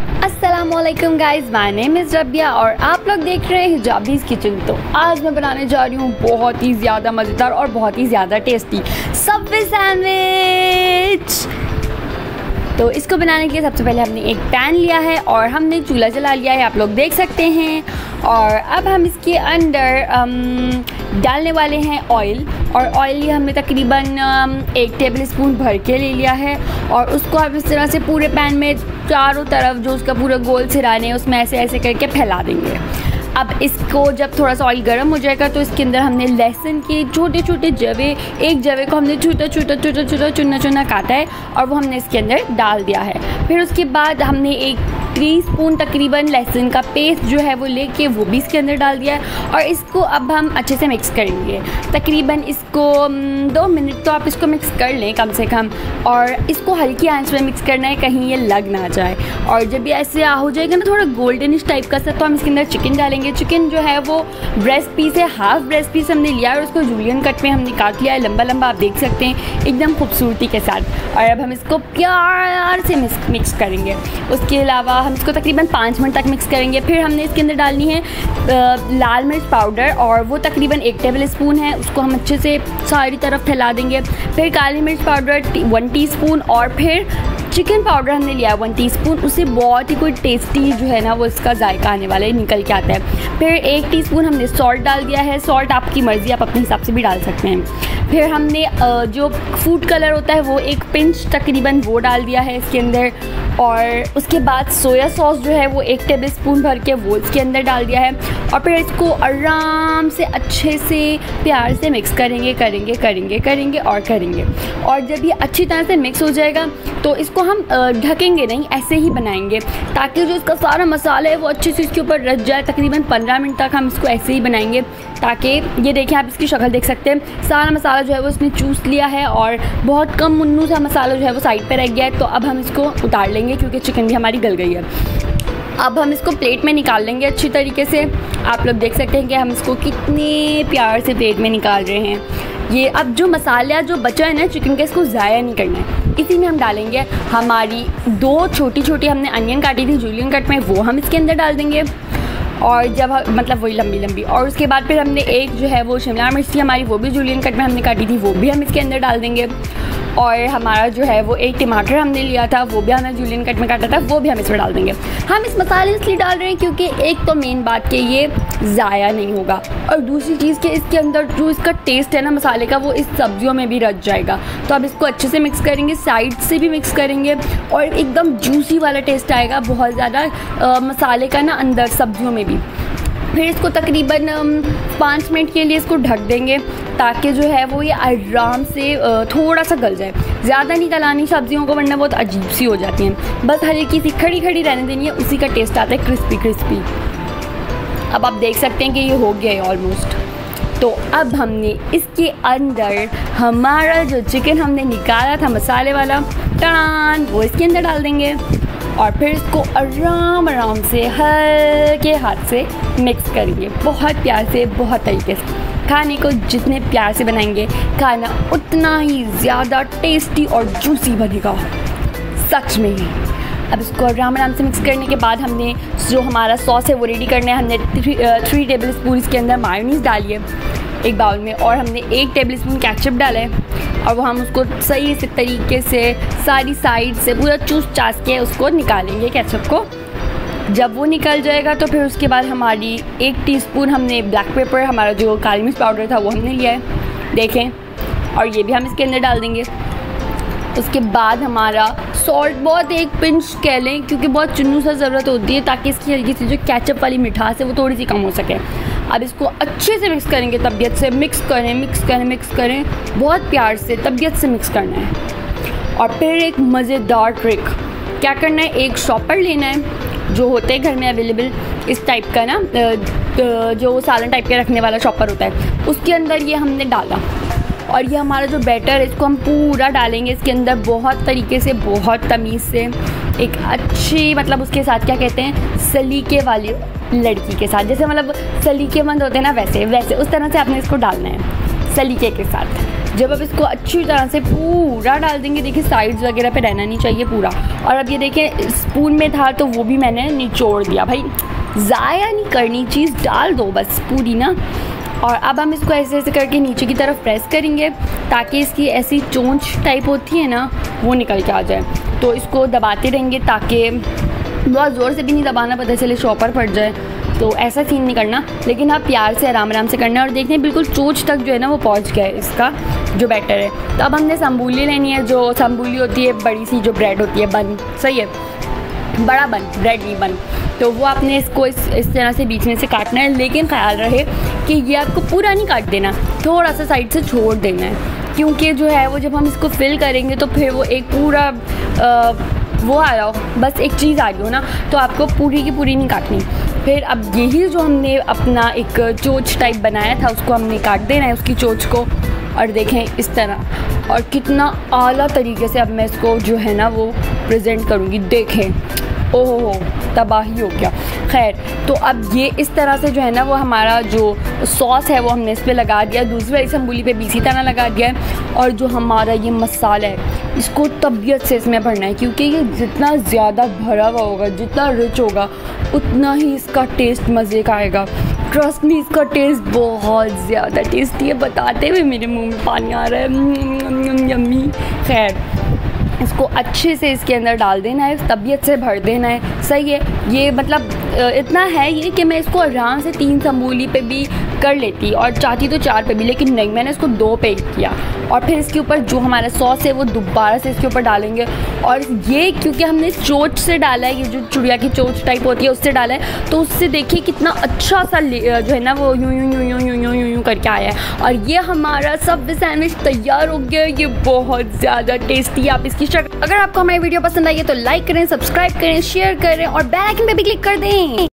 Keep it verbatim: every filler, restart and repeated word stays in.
अस्सलामुअलैकुम guys, my name is Rabia और आप लोग देख रहे हैं हिजाबीज़ किचन। तो आज मैं बनाने जा रही हूँ बहुत ही ज़्यादा मज़ेदार और बहुत ही ज़्यादा टेस्टी सबवे सैंडविच। तो इसको बनाने के लिए सबसे पहले हमने एक पैन लिया है और हमने चूल्हा जला लिया है, आप लोग देख सकते हैं। और अब हम इसके अंदर डालने वाले हैं ऑयल। और ऑयल ये हमने तकरीबन एक टेबल स्पून भर के ले लिया है और उसको आप इस तरह से पूरे पैन में चारों तरफ जो उसका पूरा गोल सिराने हैं उसमें ऐसे ऐसे करके फैला देंगे। अब इसको जब थोड़ा सा ऑयल गर्म हो जाएगा तो इसके अंदर हमने लहसुन के छोटे छोटे जवे, एक जवे को हमने छोटा छोटा छोटा छोटा चुना चुना काटा है और वो हमने इसके अंदर डाल दिया है। फिर उसके बाद हमने एक टी स्पून तकरीबन लहसुन का पेस्ट जो है वो लेके वो भी इसके अंदर डाल दिया है और इसको अब हम अच्छे से मिक्स करेंगे। तकरीबन इसको दो मिनट तो आप इसको मिक्स कर लें कम से कम, और इसको हल्की आंच में मिक्स करना है, कहीं ये लग ना जाए। और जब ये ऐसे हो जाएगा ना थोड़ा गोल्डनिश टाइप का सा, तो हम इसके अंदर चिकन डालेंगे। चिकन जो है वो ब्रेस्ट पीस है, हाफ ब्रेस्ट पीस हमने लिया और उसको जूलियन कट में हमने काट लिया है लंबा लंबा, आप देख सकते हैं एकदम खूबसूरती के साथ। और अब हम इसको प्यार से मिक्स मिक्स करेंगे। उसके अलावा हम इसको तकरीबन पाँच मिनट तक मिक्स करेंगे। फिर हमने इसके अंदर डालनी है लाल मिर्च पाउडर और वो तकरीबन एक टेबल स्पून है, उसको हम अच्छे से सारी तरफ फैला देंगे। फिर काली मिर्च पाउडर वन टीस्पून और फिर चिकन पाउडर हमने लिया वन टीस्पून। उससे बहुत ही कोई टेस्टी जो है ना वो इसका जायका आने वाला है, निकल के आता है। फिर एक टीस्पून हमने सॉल्ट डाल दिया है। सॉल्ट आपकी मर्ज़ी, आप अपने हिसाब से भी डाल सकते हैं। फिर हमने जो फूड कलर होता है वो एक पिंच तकरीबन वो डाल दिया है इसके अंदर। और उसके बाद सोया सॉस जो है वो एक टेबल स्पून भर के वो इसके अंदर डाल दिया है। और फिर इसको आराम से अच्छे से प्यार से मिक्स करेंगे करेंगे करेंगे करेंगे और करेंगे। और जब ये अच्छी तरह से मिक्स हो जाएगा तो इसको हम ढकेंगे नहीं, ऐसे ही बनाएंगे ताकि जो इसका सारा मसाला है वो अच्छे से इसके ऊपर रच जाए। तकरीबन पंद्रह मिनट तक हम इसको ऐसे ही बनाएंगे ताकि ये देखें, आप इसकी शक्ल देख सकते हैं, सारा मसाला जो है वो इसने चूस लिया है और बहुत कम मुन्नू सा मसाला जो है वो साइड पे रह गया है। तो अब हम इसको उतार लेंगे क्योंकि चिकन भी हमारी गल गई है। अब हम इसको प्लेट में निकाल लेंगे अच्छी तरीके से। आप लोग देख सकते हैं कि हम इसको कितने प्यार से प्लेट में निकाल रहे हैं। ये अब जो मसाला जो बचा है ना चिकन का, इसको ज़ाया नहीं करना है, इसी में हम डालेंगे हमारी दो छोटी छोटी हमने अनियन काटी थी जूलियन कट में, वो हम इसके अंदर डाल देंगे। और जब मतलब वही लंबी लंबी। और उसके बाद फिर हमने एक जो है वो शिमला मिर्च थी हमारी, वो भी जूलियन कट में हमने काटी थी, वो भी हम इसके अंदर डाल देंगे। और हमारा जो है वो एक टमाटर हमने लिया था, वो भी हमने जूलियन कट में काटा था, वो भी हम इसमें डाल देंगे। हम इस मसाले इसलिए डाल रहे हैं क्योंकि एक तो मेन बात कि ये ज़ाया नहीं होगा और दूसरी चीज़ कि इसके अंदर जो इसका टेस्ट है ना मसाले का वो इस सब्जियों में भी रच जाएगा। तो अब इसको अच्छे से मिक्स करेंगे, साइड से भी मिक्स करेंगे और एकदम जूसी वाला टेस्ट आएगा बहुत ज़्यादा मसाले का ना अंदर सब्जियों में भी। फिर इसको तकरीबन पाँच मिनट के लिए इसको ढक देंगे ताकि जो है वो ये आराम से थोड़ा सा गल जाए। ज़्यादा नहीं गलानी सब्जियों को वरना बहुत अजीब सी हो जाती हैं, बस हल्की सी खड़ी खड़ी रहने देनी है, उसी का टेस्ट आता है क्रिस्पी क्रिस्पी। अब आप देख सकते हैं कि ये हो गया है ऑलमोस्ट। तो अब हमने इसके अंदर हमारा जो चिकन हमने निकाला था मसाले वाला टान वो इसके अंदर डाल देंगे और फिर इसको आराम आराम से हल्के हाथ से मिक्स करेंगे, बहुत प्यार से, बहुत तरीके से। खाने को जितने प्यार से बनाएंगे खाना उतना ही ज़्यादा टेस्टी और जूसी बनेगा, सच में ही। अब इसको आराम आराम से मिक्स करने के बाद हमने जो हमारा सॉस है वो रेडी करना है। हमने थ्री थ्री टेबल स्पून इसके अंदर मायोनीज़ डाली है एक बाउल में और हमने एक टेबल स्पून केचप डाला है और वो हम उसको सही से तरीके से सारी साइड से पूरा चूस चास के उसको निकालेंगे केचप को। जब वो निकल जाएगा तो फिर उसके बाद हमारी एक टीस्पून हमने ब्लैक पेपर, हमारा जो काली मिर्च पाउडर था वो हमने लिया है, देखें, और ये भी हम इसके अंदर डाल देंगे। उसके बाद हमारा सॉल्ट बहुत एक पिंच कह लें क्योंकि बहुत चुन्नू सा ज़रूरत होती है ताकि इसकी हल्की सी जो केचप वाली मिठास है वो थोड़ी सी कम हो सके। अब इसको अच्छे से मिक्स करेंगे, तबीयत से मिक्स करें मिक्स करें मिक्स करें बहुत प्यार से तबीयत से मिक्स करना है। और फिर एक मज़ेदार ट्रिक क्या करना है, एक शॉपर लेना है जो होते हैं घर में अवेलेबल इस टाइप का ना, जो सालन टाइप के रखने वाला शॉपर होता है, उसके अंदर ये हमने डाला और ये हमारा जो बैटर है इसको हम पूरा डालेंगे इसके अंदर बहुत तरीके से, बहुत तमीज़ से, एक अच्छी मतलब उसके साथ क्या कहते हैं सलीके वाली लड़की के साथ, जैसे मतलब सलीकेमंद होते हैं ना वैसे वैसे उस तरह से आपने इसको डालना है सलीके के साथ। जब आप इसको अच्छी तरह से पूरा डाल देंगे, देखिए साइड्स वगैरह पे रहना नहीं चाहिए पूरा। और अब ये देखें स्पून में था तो वो भी मैंने निचोड़ दिया। भाई ज़ाया नहीं करनी, चीज़ डाल दो बस पूरी ना। और अब हम इसको ऐसे ऐसे करके नीचे की तरफ प्रेस करेंगे ताकि इसकी ऐसी चोंच टाइप होती है ना वो निकल के आ जाए। तो इसको दबाते रहेंगे ताकि बहुत ज़ोर से भी नहीं दबाना, पता चले शॉपर फट जाए, तो ऐसा सीन नहीं करना, लेकिन आप प्यार से आराम आराम से करना है। और देखते हैं बिल्कुल चोंच तक जो है ना वो पहुंच गया है इसका जो बैटर है। तो अब हमने संबूली लेनी है, जो संबूली होती है बड़ी सी जो ब्रेड होती है, बन, सही है, बड़ा बन, ब्रेड नहीं बन। तो वो आपने इसको इस इस तरह से बीच में से काटना है, लेकिन ख्याल रहे कि ये आपको पूरा नहीं काट देना, थोड़ा सा साइड से छोड़ देना है, क्योंकि जो है वो जब हम इसको फिल करेंगे तो फिर वो एक पूरा आ, वो आ रहा हो, बस एक चीज़ आ गई हो ना, तो आपको पूरी की पूरी नहीं काटनी। फिर अब यही जो हमने अपना एक चोंच टाइप बनाया था उसको हमने काट देना है, उसकी चोंच को। और देखें इस तरह, और कितना आला तरीके से अब मैं इसको जो है ना वो प्रेजेंट करूँगी, देखें, ओहो हो तबाही हो गया। खैर, तो अब ये इस तरह से जो है ना वो हमारा जो सॉस है वो हमने इस पर लगा दिया, दूसरी वाली संबूली पे भी इसी तरह लगा दिया है। और जो हमारा ये मसाला है इसको तबीयत से इसमें भरना है, क्योंकि ये जितना ज़्यादा भरा हुआ होगा, जितना रिच होगा, उतना ही इसका टेस्ट मज़े का आएगा। ट्रस्ट मी, इसका टेस्ट बहुत ज़्यादा टेस्टी है, बताते हुए मेरे मुँह में पानी आ रहा है, यम्मी। खैर, इसको अच्छे से इसके अंदर डाल देना है, तबीयत से भर देना है, सही है। ये मतलब इतना है ये कि मैं इसको आराम से तीन संबूली पे भी कर लेती और चाहती तो चार पे भी, लेकिन नहीं, मैंने इसको दो पे किया। और फिर इसके ऊपर जो हमारा सॉस है वो दोबारा से इसके ऊपर डालेंगे। और ये क्योंकि हमने चोंच से डाला है, ये जो चिड़िया की चोंच टाइप होती है उससे डाला है, तो उससे देखिए कितना अच्छा सा जो है ना वो यूं यूं यूं यूं यूं यूं यूं यूं करके आया है। और ये हमारा सबवे सैंडविच तैयार हो गया। ये बहुत ज़्यादा टेस्टी है, आप इसकी शक्ल। अगर आपको हमारी वीडियो पसंद आई है तो लाइक करें, सब्सक्राइब करें, शेयर करें और बेल आइकन पे भी क्लिक कर दें।